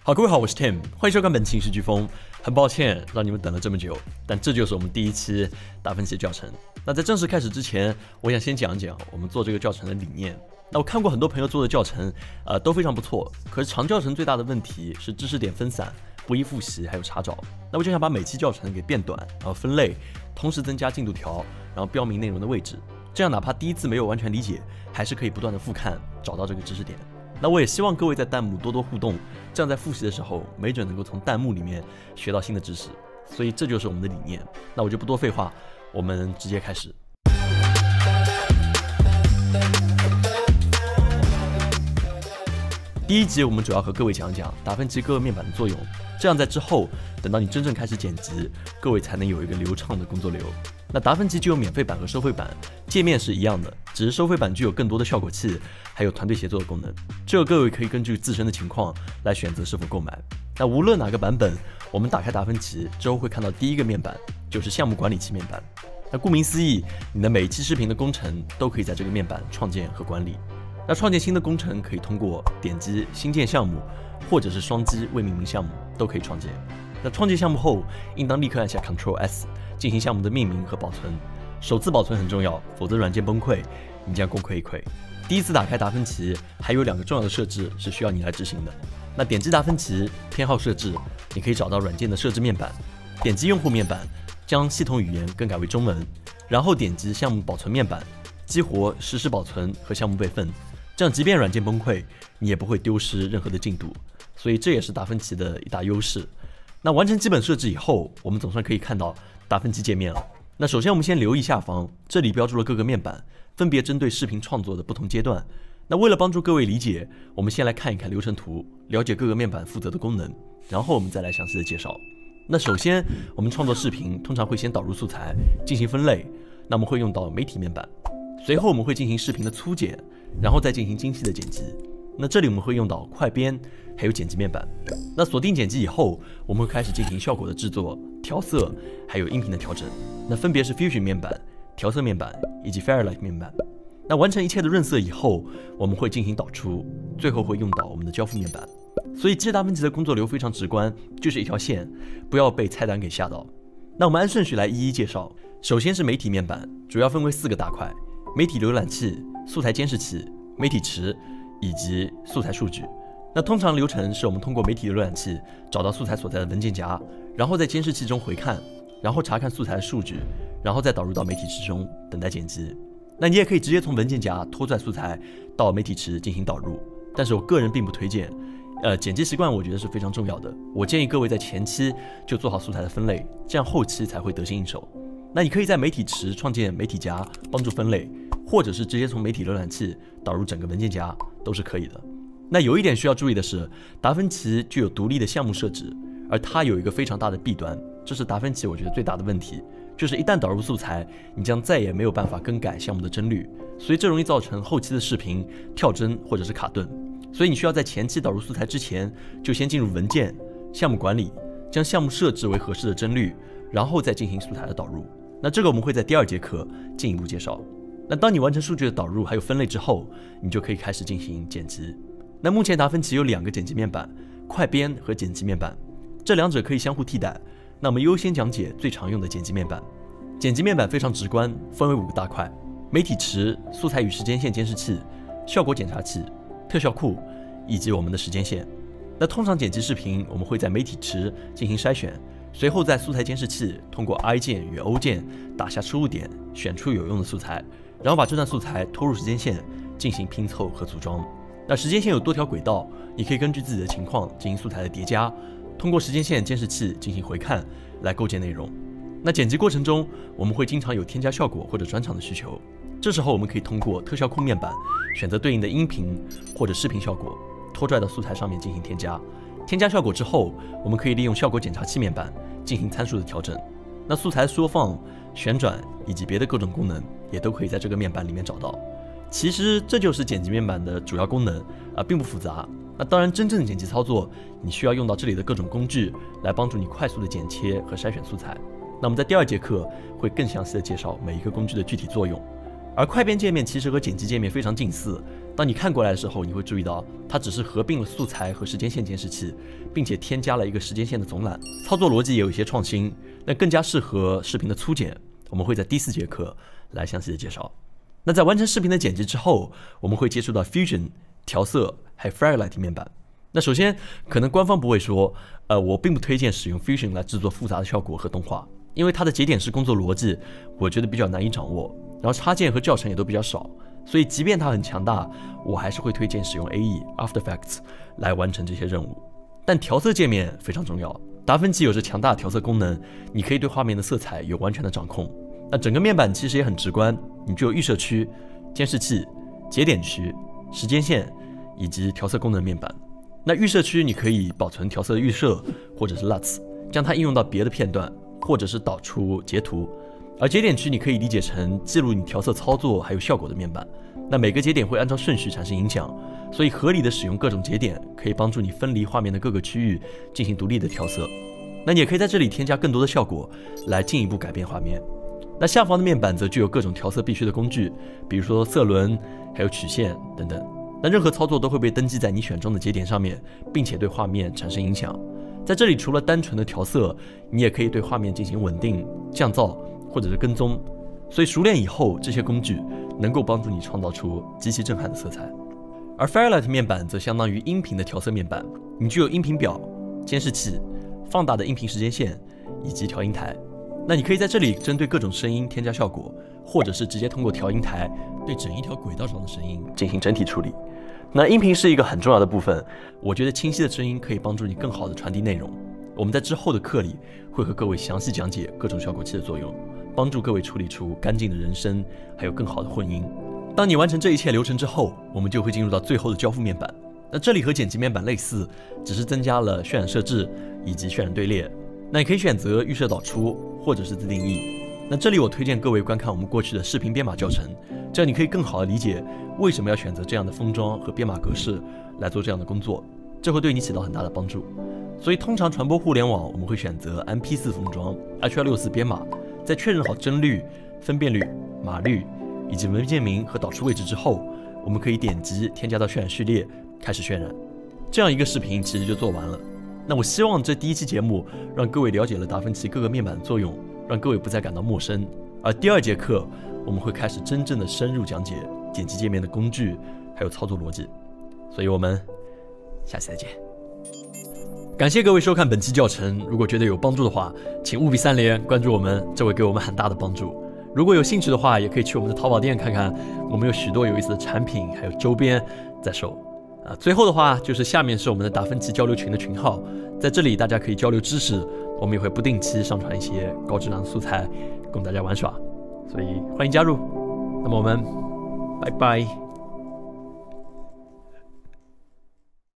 好，各位好，我是 Tim， 欢迎收看本期影视飓风。很抱歉让你们等了这么久，但这就是我们第一期达芬奇教程。那在正式开始之前，我想先讲讲我们做这个教程的理念。那我看过很多朋友做的教程，都非常不错。可是长教程最大的问题是知识点分散、不易复习，还有查找。那我就想把每期教程给变短，然后分类，同时增加进度条，然后标明内容的位置。这样哪怕第一次没有完全理解，还是可以不断的复看，找到这个知识点。那我也希望各位在弹幕多多互动，这样在复习的时候，没准能够从弹幕里面学到新的知识。所以这就是我们的理念。那我就不多废话，我们直接开始。第一集我们主要和各位讲讲达芬奇各个面板的作用，这样在之后等到你真正开始剪辑，各位才能有一个流畅的工作流。那达芬奇具有免费版和收费版，界面是一样的，只是收费版具有更多的效果器，还有团队协作的功能。这个各位可以根据自身的情况来选择是否购买。那无论哪个版本，我们打开达芬奇之后会看到第一个面板就是项目管理器面板。那顾名思义，你的每一期视频的工程都可以在这个面板创建和管理。那创建新的工程可以通过点击新建项目，或者是双击未命名项目都可以创建。那创建项目后，应当立刻按下 Ctrl+S 进行项目的命名和保存。首次保存很重要，否则软件崩溃，你将功亏一篑。第一次打开达芬奇，还有2个重要的设置是需要你来执行的。那点击达芬奇偏好设置，你可以找到软件的设置面板，点击用户面板，将系统语言更改为中文，然后点击项目保存面板，激活实时保存和项目备份。这样即便软件崩溃，你也不会丢失任何的进度，所以这也是达芬奇的一大优势。那完成基本设置以后，我们总算可以看到达芬奇界面了。那首先我们先留意下方，这里标注了各个面板，分别针对视频创作的不同阶段。那为了帮助各位理解，我们先来看一看流程图，了解各个面板负责的功能，然后我们再来详细的介绍。那首先我们创作视频通常会先导入素材进行分类，那我们会用到媒体面板，随后我们会进行视频的粗剪，然后再进行精细的剪辑。那这里我们会用到快编还有剪辑面板。那锁定剪辑以后，我们会开始进行效果的制作、调色还有音频的调整。那分别是 Fusion 面板、调色面板以及 Fairlight 面板。那完成一切的润色以后，我们会进行导出，最后会用到我们的交付面板。所以其实达芬奇的工作流非常直观，就是一条线，不要被菜单给吓到。那我们按顺序来一一介绍。首先是媒体面板，主要分为4个大块：媒体浏览器、素材监视器、媒体池以及素材数据。那通常流程是我们通过媒体浏览器找到素材所在的文件夹，然后在监视器中回看，然后查看素材的数据，然后再导入到媒体池中等待剪辑。那你也可以直接从文件夹拖拽素材到媒体池进行导入，但是我个人并不推荐。剪辑习惯我觉得是非常重要的，我建议各位在前期就做好素材的分类，这样后期才会得心应手。那你可以在媒体池创建媒体夹帮助分类，或者是直接从媒体浏览器导入整个文件夹都是可以的。那有一点需要注意的是，达芬奇具有独立的项目设置，而它有一个非常大的弊端，这是达芬奇我觉得最大的问题，就是一旦导入素材，你将再也没有办法更改项目的帧率，所以这容易造成后期的视频跳帧或者是卡顿。所以你需要在前期导入素材之前，就先进入文件、项目管理，将项目设置为合适的帧率，然后再进行素材的导入。那这个我们会在第2节课进一步介绍。那当你完成数据的导入还有分类之后，你就可以开始进行剪辑。那目前达芬奇有2个剪辑面板，快编和剪辑面板，这2者可以相互替代。那我们优先讲解最常用的剪辑面板。剪辑面板非常直观，分为5个大块：媒体池、素材与时间线监视器、效果检查器、特效库以及我们的时间线。那通常剪辑视频，我们会在媒体池进行筛选，随后在素材监视器通过 I 键与 O 键打下输入点，选出有用的素材，然后把这段素材拖入时间线进行拼凑和组装。那时间线有多条轨道，你可以根据自己的情况进行素材的叠加，通过时间线监视器进行回看来构建内容。那剪辑过程中，我们会经常有添加效果或者转场的需求，这时候我们可以通过特效库面板选择对应的音频或者视频效果，拖拽到素材上面进行添加。添加效果之后，我们可以利用效果检查器面板进行参数的调整。那素材缩放、旋转以及别的各种功能也都可以在这个面板里面找到。其实这就是剪辑面板的主要功能并不复杂。那当然，真正的剪辑操作，你需要用到这里的各种工具来帮助你快速的剪切和筛选素材。那我们在第2节课会更详细的介绍每一个工具的具体作用。而快编界面其实和剪辑界面非常近似， 当你看过来的时候，你会注意到它只是合并了素材和时间线监视器，并且添加了一个时间线的总览。操作逻辑也有一些创新，那更加适合视频的粗剪。我们会在第4节课来详细的介绍。那在完成视频的剪辑之后，我们会接触到 Fusion、调色还有 Firelight 面板。那首先，可能官方不会说，我并不推荐使用 Fusion 来制作复杂的效果和动画，因为它的节点式工作逻辑，我觉得比较难以掌握，然后插件和教程也都比较少，所以即便它很强大，我还是会推荐使用 AE、After Effects 来完成这些任务。但调色界面非常重要，达芬奇有着强大的调色功能，你可以对画面的色彩有完全的掌控。那整个面板其实也很直观，你具有预设区、监视器、节点区、时间线以及调色功能面板。那预设区你可以保存调色预设或者是 LUTs， 将它应用到别的片段，或者是导出截图。而节点区你可以理解成记录你调色操作还有效果的面板。那每个节点会按照顺序产生影响，所以合理的使用各种节点可以帮助你分离画面的各个区域进行独立的调色。那你也可以在这里添加更多的效果来进一步改变画面。那下方的面板则具有各种调色必须的工具，比如说色轮还有曲线等等。那任何操作都会被登记在你选中的节点上面，并且对画面产生影响。在这里除了单纯的调色，你也可以对画面进行稳定、降噪或者是跟踪。所以熟练以后，这些工具能够帮助你创造出极其震撼的色彩。而 Firelight 面板则相当于音频的调色面板，你具有音频表、监视器、放大的音频时间线以及调音台。那你可以在这里针对各种声音添加效果，或者是直接通过调音台对整一条轨道上的声音进行整体处理。那音频是一个很重要的部分，我觉得清晰的声音可以帮助你更好的传递内容。我们在之后的课里会和各位详细讲解各种效果器的作用，帮助各位处理出干净的人声，还有更好的混音。当你完成这一切流程之后，我们就会进入到最后的交付面板。那这里和剪辑面板类似，只是增加了渲染设置以及渲染队列。那你可以选择预设导出或者是自定义。那这里我推荐各位观看我们过去的视频编码教程，这样你可以更好的理解为什么要选择这样的封装和编码格式来做这样的工作，这会对你起到很大的帮助。所以通常传播互联网我们会选择 MP4 封装、H.264 编码，在确认好帧率、分辨率、码率以及文件名和导出位置之后，我们可以点击添加到渲染序列，开始渲染。这样一个视频其实就做完了。那我希望这第一期节目让各位了解了达芬奇各个面板的作用，让各位不再感到陌生。而第2节课我们会开始真正的深入讲解剪辑界面的工具还有操作逻辑。所以我们下期再见。感谢各位收看本期教程，如果觉得有帮助的话，请务必3连关注我们，这会给我们很大的帮助。如果有兴趣的话，也可以去我们的淘宝店看看，我们有许多有意思的产品还有周边在售。最后的话就是下面是我们的达芬奇交流群的群号，在这里大家可以交流知识，我们也会不定期上传一些高质量的素材供大家玩耍，所以欢迎加入。那么我们拜拜。